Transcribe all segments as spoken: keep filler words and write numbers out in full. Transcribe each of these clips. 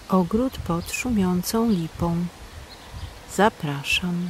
Ogród pod szumiącą lipą. Zapraszam.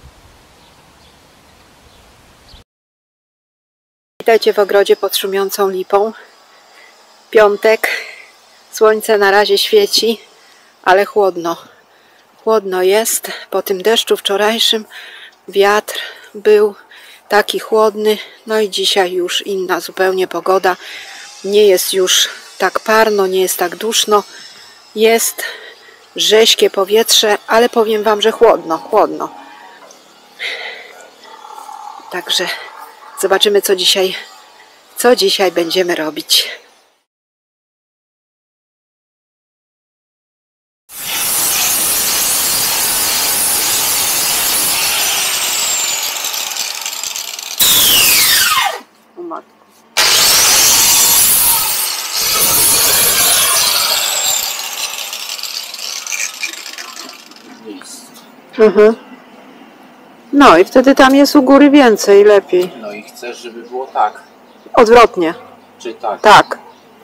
Witajcie w ogrodzie pod szumiącą lipą. Piątek. Słońce na razie świeci, ale chłodno. Chłodno jest. Po tym deszczu wczorajszym wiatr był taki chłodny. No i dzisiaj już inna zupełnie pogoda. Nie jest już tak parno, nie jest tak duszno. Jest rześkie powietrze, ale powiem wam, że chłodno, chłodno. Także zobaczymy, co dzisiaj, co dzisiaj będziemy robić. O matko. Mhm. No i wtedy tam jest u góry więcej, lepiej. No i chcesz, żeby było tak. Odwrotnie. Czy tak? Tak.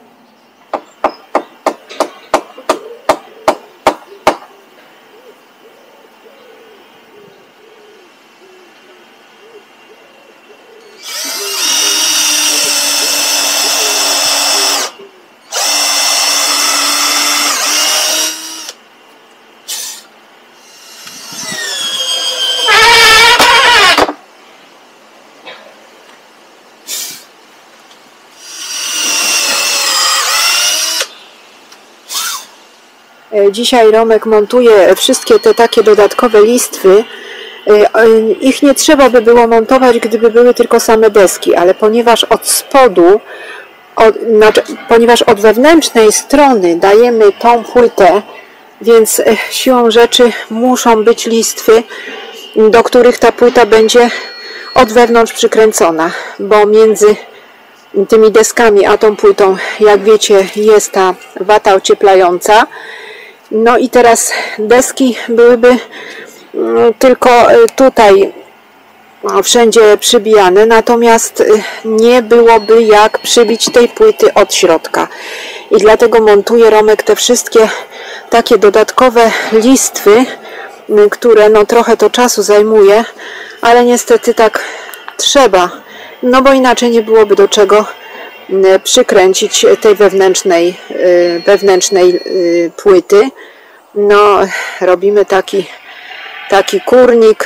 Dzisiaj Romek montuje wszystkie te takie dodatkowe listwy. Ich nie trzeba by było montować, gdyby były tylko same deski, ale ponieważ od spodu, od, znaczy, ponieważ od wewnętrznej strony dajemy tą płytę, więc siłą rzeczy muszą być listwy, do których ta płyta będzie od wewnątrz przykręcona, bo między tymi deskami a tą płytą, jak wiecie, jest ta wata ocieplająca. No i teraz deski byłyby tylko tutaj wszędzie przybijane, natomiast nie byłoby jak przybić tej płyty od środka. I dlatego montuje Romek te wszystkie takie dodatkowe listwy, które no trochę to czasu zajmuje, ale niestety tak trzeba, no bo inaczej nie byłoby do czego przykręcić tej wewnętrznej, wewnętrznej płyty. No, robimy taki, taki kurnik,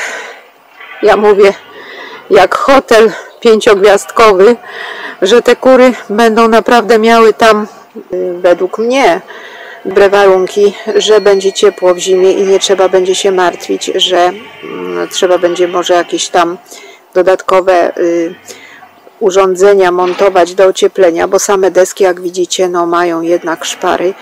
ja mówię, jak hotel pięciogwiazdkowy, że te kury będą naprawdę miały tam, według mnie, dobre warunki, że będzie ciepło w zimie i nie trzeba będzie się martwić, że no, trzeba będzie może jakieś tam dodatkowe y, urządzenia montować do ocieplenia, bo same deski, jak widzicie, no mają jednak szpary.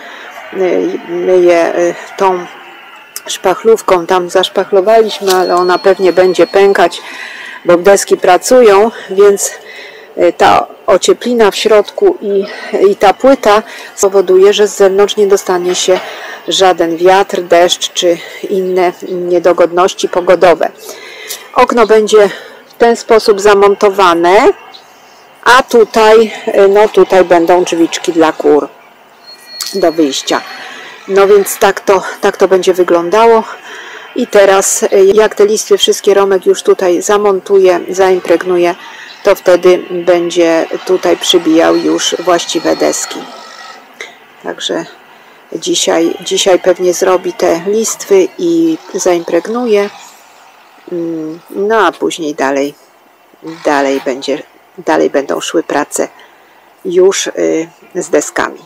My je tą szpachlówką tam zaszpachlowaliśmy, ale ona pewnie będzie pękać, bo deski pracują, więc ta ocieplina w środku i, i ta płyta spowoduje, że z zewnątrz nie dostanie się żaden wiatr, deszcz czy inne niedogodności pogodowe. Okno będzie w ten sposób zamontowane, a tutaj, no tutaj będą drzwiczki dla kur do wyjścia. No więc tak to, tak to będzie wyglądało. I teraz jak te listwy wszystkie Romek już tutaj zamontuje, zaimpregnuje, to wtedy będzie tutaj przybijał już właściwe deski. Także dzisiaj, dzisiaj pewnie zrobi te listwy i zaimpregnuje. No a później dalej, dalej, będzie, dalej będą szły prace już z deskami.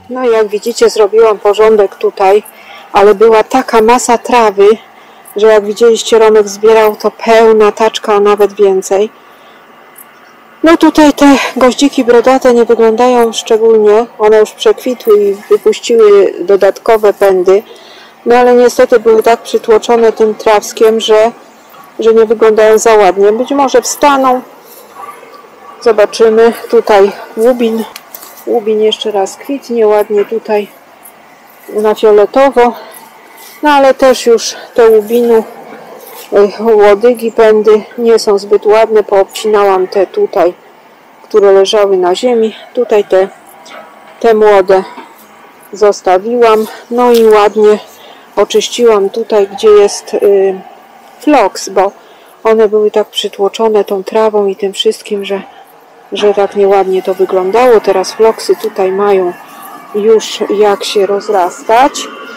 No i jak widzicie, zrobiłam porządek tutaj, ale była taka masa trawy, że jak widzieliście, Romek zbierał to pełna taczka, a nawet więcej. No tutaj te goździki brodate nie wyglądają szczególnie, one już przekwitły i wypuściły dodatkowe pędy, no ale niestety były tak przytłoczone tym trawskiem, że, że nie wyglądają za ładnie. Być może wstaną, zobaczymy. Tutaj łubin, łubin jeszcze raz kwitnie ładnie tutaj na fioletowo, no ale też już te łubinu, łodygi, pędy nie są zbyt ładne, poobcinałam te tutaj, które leżały na ziemi, tutaj te, te młode zostawiłam, no i ładnie oczyściłam tutaj, gdzie jest y, floks, bo one były tak przytłoczone tą trawą i tym wszystkim, że, że tak nieładnie to wyglądało. Teraz floksy tutaj mają już jak się rozrastać.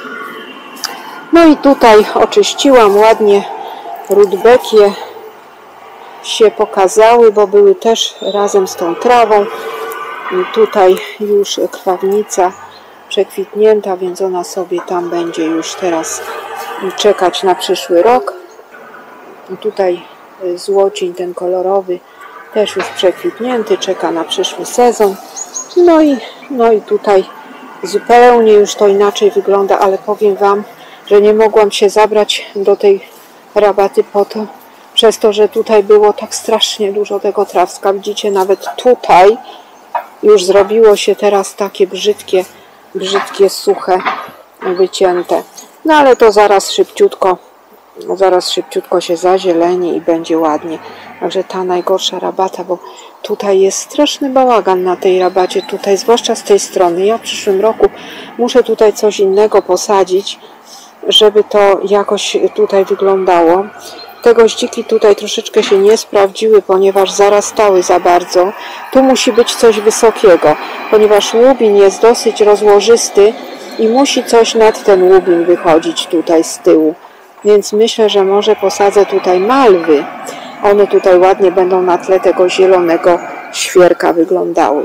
No i tutaj oczyściłam ładnie, rudbekie się pokazały, bo były też razem z tą trawą. I tutaj już krwawnica przekwitnięta, więc ona sobie tam będzie już teraz czekać na przyszły rok. I tutaj złocień ten kolorowy też już przekwitnięty, czeka na przyszły sezon. No i, no i tutaj zupełnie już to inaczej wygląda, ale powiem Wam, że nie mogłam się zabrać do tej rabaty po to, przez to, że tutaj było tak strasznie dużo tego trawska. Widzicie, nawet tutaj już zrobiło się teraz takie brzydkie, brzydkie, suche, wycięte. No ale to zaraz szybciutko, zaraz szybciutko się zazieleni i będzie ładnie. Także ta najgorsza rabata, bo tutaj jest straszny bałagan na tej rabacie, tutaj, zwłaszcza z tej strony. Ja w przyszłym roku muszę tutaj coś innego posadzić, żeby to jakoś tutaj wyglądało. Te goździki tutaj troszeczkę się nie sprawdziły, ponieważ zarastały za bardzo. Tu musi być coś wysokiego, ponieważ łubin jest dosyć rozłożysty i musi coś nad ten łubin wychodzić tutaj z tyłu. Więc myślę, że może posadzę tutaj malwy. One tutaj ładnie będą na tle tego zielonego świerka wyglądały.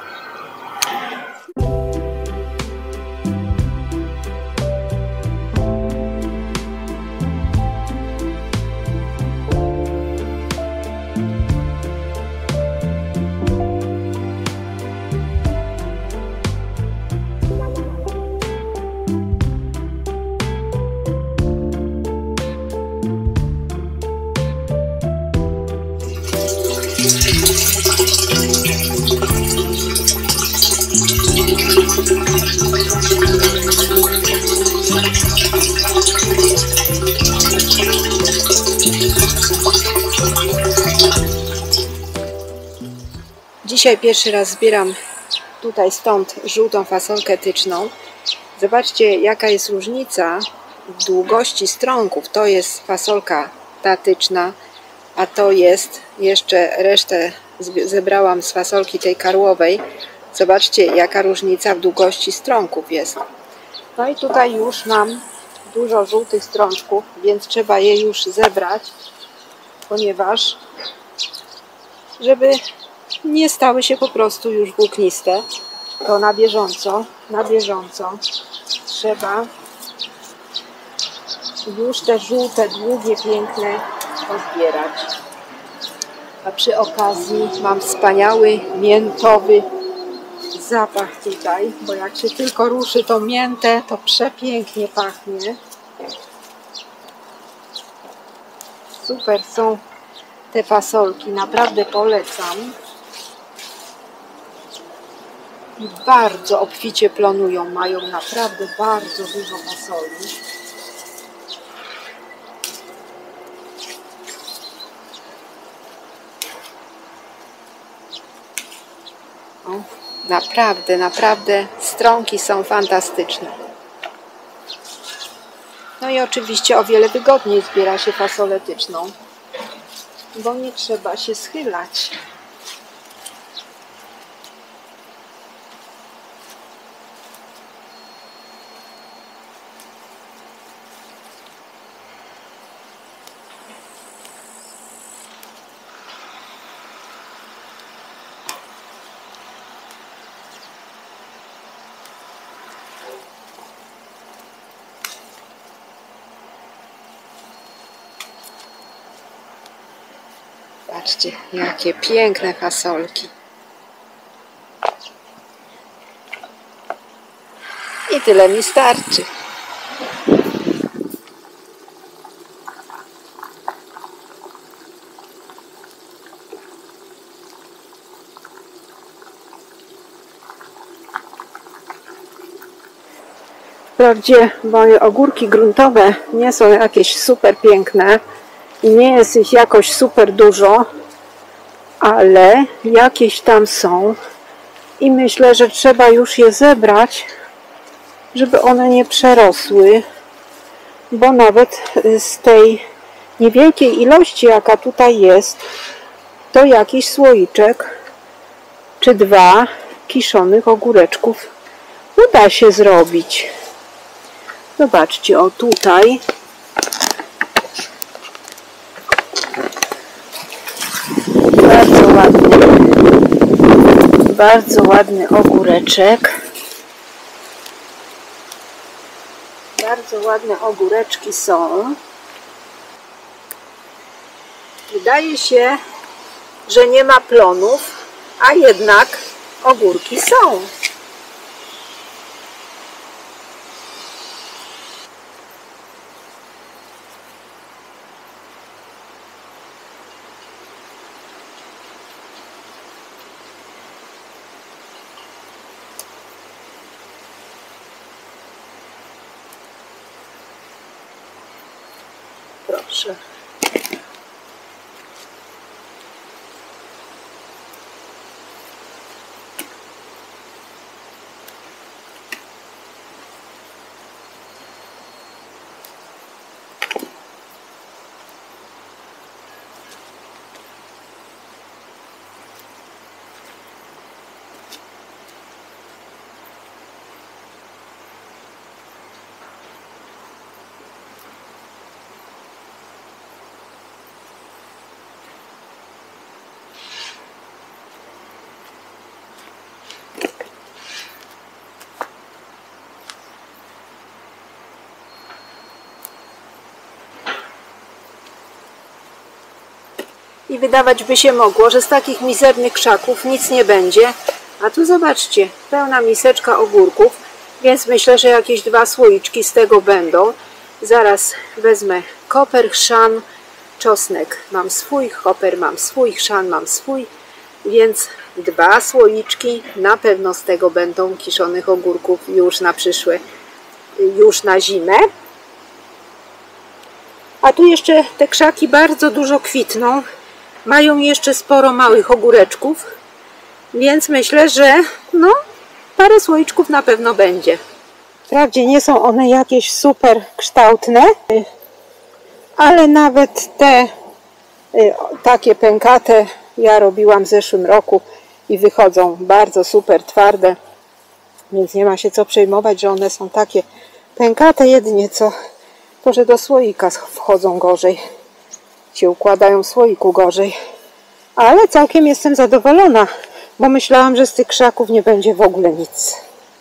Dzisiaj pierwszy raz zbieram tutaj stąd żółtą fasolkę etyczną. Zobaczcie, jaka jest różnica w długości strąków. To jest fasolka tatyczna, a to jest jeszcze resztę zebrałam z fasolki tej karłowej. Zobaczcie, jaka różnica w długości strąków jest. No i tutaj już mam dużo żółtych strączków, więc trzeba je już zebrać, ponieważ żeby nie stały się po prostu już włókniste, to na bieżąco, na bieżąco trzeba już te żółte, długie, piękne pozbierać. A przy okazji mam wspaniały miętowy zapach tutaj, bo jak się tylko ruszy tą miętę, to przepięknie pachnie. Super są te fasolki, naprawdę polecam. I bardzo obficie plonują, mają naprawdę bardzo dużo fasoli. O, naprawdę, naprawdę strąki są fantastyczne. No i oczywiście o wiele wygodniej zbiera się fasolę etyczną, bo nie trzeba się schylać. Zobaczcie, jakie piękne fasolki. I tyle mi starczy. Wprawdzie moje ogórki gruntowe nie są jakieś super piękne i nie jest ich jakoś super dużo, ale jakieś tam są i myślę, że trzeba już je zebrać, żeby one nie przerosły, bo nawet z tej niewielkiej ilości, jaka tutaj jest, to jakiś słoiczek czy dwa kiszonych ogóreczków uda się zrobić. Zobaczcie, o tutaj bardzo ładny, bardzo ładny ogóreczek. Bardzo ładne ogóreczki są. Wydaje się, że nie ma plonów, a jednak ogórki są. Proszę. I wydawać by się mogło, że z takich mizernych krzaków nic nie będzie. A tu zobaczcie, pełna miseczka ogórków, więc myślę, że jakieś dwa słoiczki z tego będą. Zaraz wezmę koper, chrzan, czosnek mam swój, koper mam swój, chrzan mam swój, więc dwa słoiczki na pewno z tego będą kiszonych ogórków już na przyszłe, już na zimę. A tu jeszcze te krzaki bardzo dużo kwitną. Mają jeszcze sporo małych ogóreczków, więc myślę, że no, parę słoiczków na pewno będzie. Wprawdzie nie są one jakieś super kształtne, ale nawet te y, takie pękate ja robiłam w zeszłym roku i wychodzą bardzo super twarde, więc nie ma się co przejmować, że one są takie pękate, jedynie co to, że do słoika wchodzą gorzej, się układają w słoiku gorzej. Ale całkiem jestem zadowolona, bo myślałam, że z tych krzaków nie będzie w ogóle nic.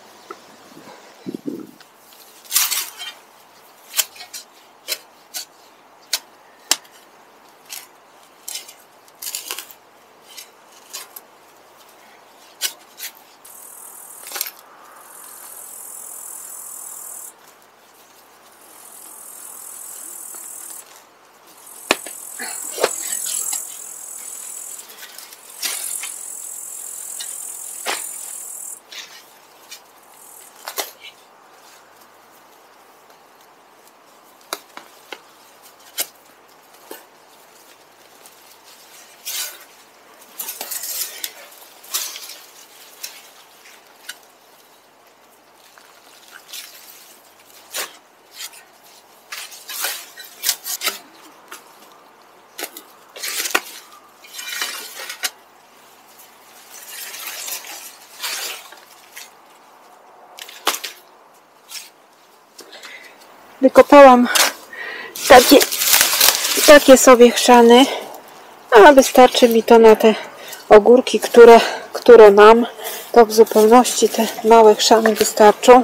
Wykopałam takie, takie sobie chrzany, a wystarczy mi to na te ogórki, które, które mam. To w zupełności te małe chrzany wystarczą.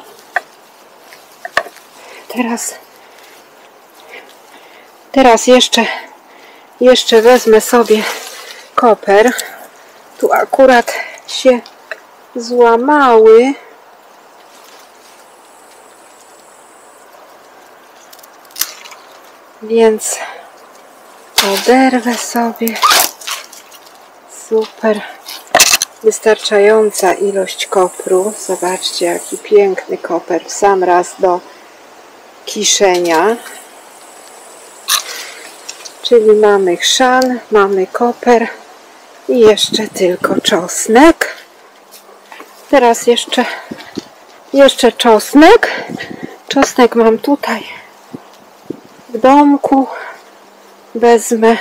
Teraz, teraz jeszcze, jeszcze wezmę sobie koper. Tu akurat się złamały. Więc oderwę sobie. Super. Wystarczająca ilość kopru. Zobaczcie, jaki piękny koper w sam raz do kiszenia. Czyli mamy chrzan, mamy koper i jeszcze tylko czosnek. Teraz jeszcze, jeszcze czosnek. Czosnek mam tutaj w domku. Wezmę,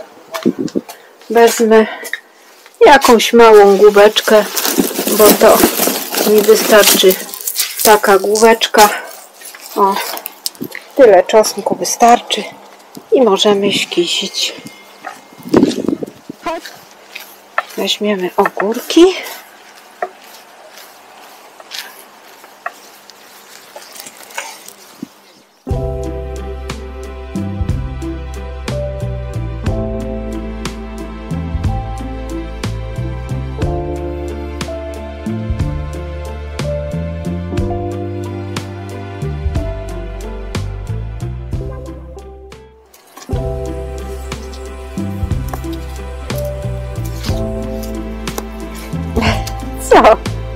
wezmę jakąś małą główeczkę, bo to mi wystarczy taka główeczka. O, tyle czosnku wystarczy i możemy skisić. Weźmiemy ogórki. Co?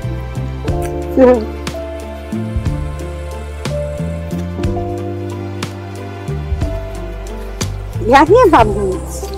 Ja nie mam nic.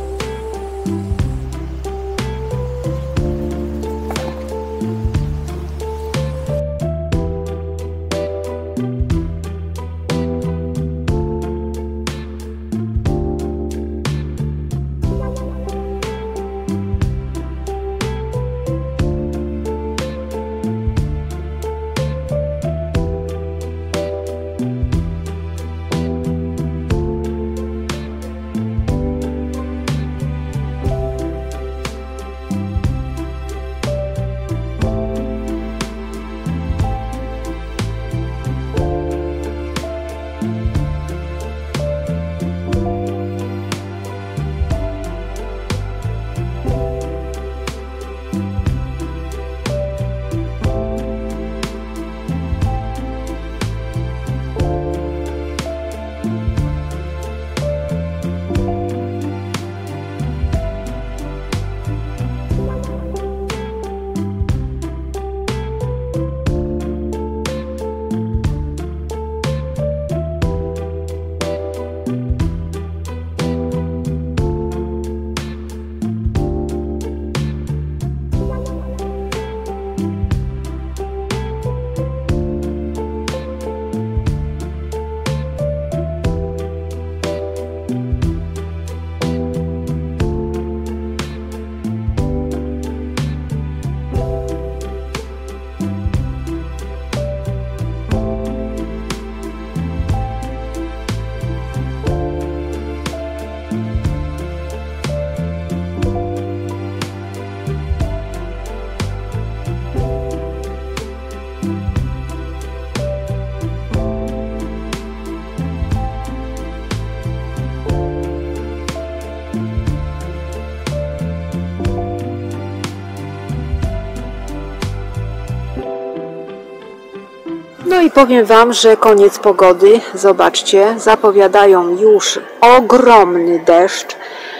No i powiem Wam, że koniec pogody. Zobaczcie, zapowiadają już ogromny deszcz,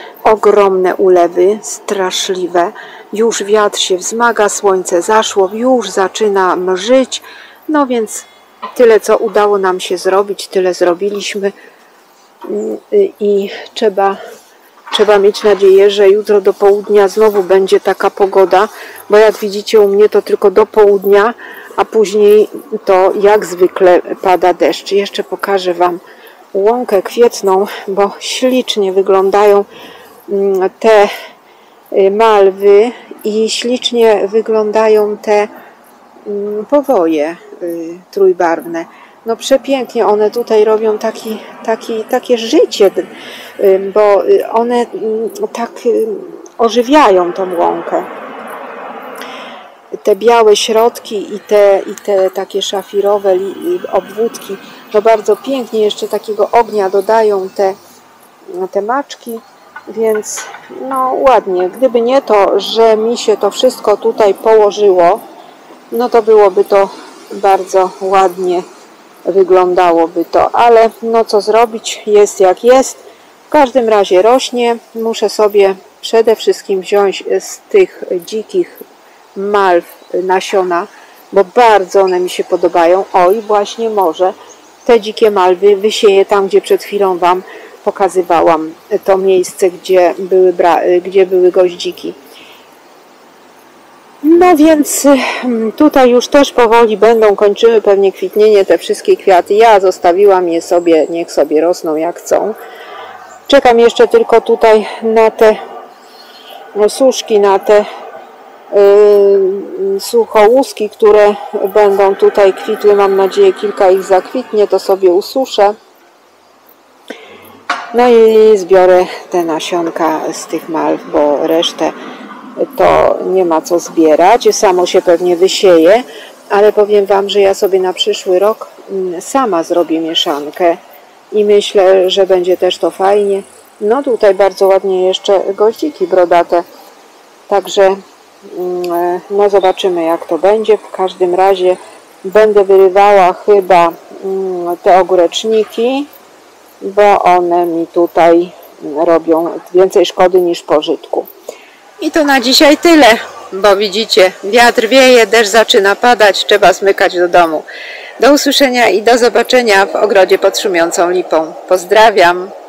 ogromne ulewy, straszliwe. Już wiatr się wzmaga, słońce zaszło, już zaczyna mrzyć. No więc tyle, co udało nam się zrobić, tyle zrobiliśmy. I trzeba, trzeba mieć nadzieję, że jutro do południa znowu będzie taka pogoda, bo jak widzicie u mnie to tylko do południa, a później to jak zwykle pada deszcz. Jeszcze pokażę Wam łąkę kwietną, bo ślicznie wyglądają te malwy i ślicznie wyglądają te powoje trójbarwne. No przepięknie one tutaj robią taki, taki, takie życie, bo one tak ożywiają tą łąkę. Te białe środki i te, i te takie szafirowe obwódki, no bardzo pięknie, jeszcze takiego ognia dodają te, te maczki Więc no ładnie. Gdyby nie to, że mi się to wszystko tutaj położyło, no to byłoby to bardzo ładnie wyglądałoby to, ale no co zrobić, jest jak jest. W każdym razie rośnie. Muszę sobie przede wszystkim wziąć z tych dzikich malw nasiona, bo bardzo one mi się podobają. Oj, właśnie może te dzikie malwy wysieję tam, gdzie przed chwilą Wam pokazywałam to miejsce, gdzie były, gdzie były goździki. No więc tutaj już też powoli będą kończyły pewnie kwitnienie te wszystkie kwiaty. Ja zostawiłam je sobie, niech sobie rosną jak chcą. Czekam jeszcze tylko tutaj na te suszki, na te yy, suchołuski, które będą tutaj kwitły. Mam nadzieję, kilka ich zakwitnie, to sobie ususzę. No i zbiorę te nasionka z tych malw, bo resztę to nie ma co zbierać. Samo się pewnie wysieje, ale powiem Wam, że ja sobie na przyszły rok sama zrobię mieszankę i myślę, że będzie też to fajnie. No tutaj bardzo ładnie jeszcze goździki brodate, także no zobaczymy, jak to będzie. W każdym razie będę wyrywała chyba te ogóreczniki, bo one mi tutaj robią więcej szkody niż pożytku. I to na dzisiaj tyle, bo widzicie, wiatr wieje, deszcz zaczyna padać, trzeba zmykać do domu. Do usłyszenia i do zobaczenia w ogrodzie pod szumiącą lipą. Pozdrawiam!